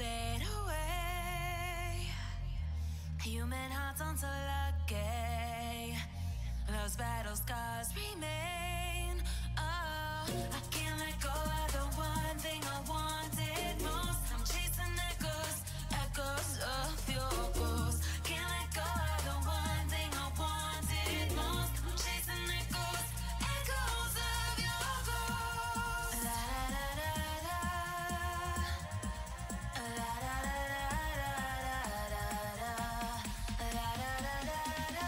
fade away. Human hearts aren't so lucky. Those battle scars remain. Oh, I can't let go of the one thing I wanted most. I'm chasing echoes, echoes of your ghost. Can't let go of the one thing I wanted most. I'm chasing echoes, echoes of your ghost. La da da da da, la da da da da da, la da da da da.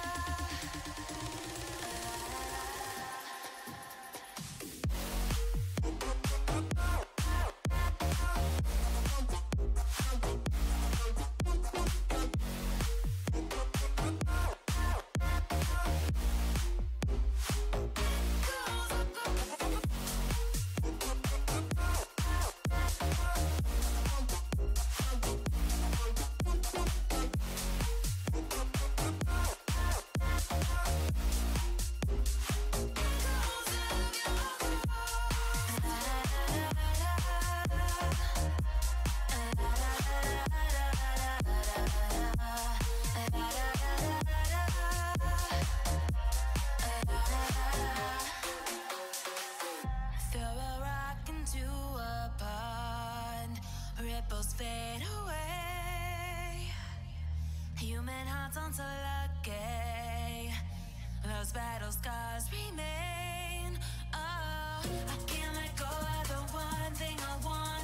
Throw a rock into a pond, ripples fade away. Human hearts aren't so lucky. Those battle scars remain. Oh, I can't let go of the one thing I want.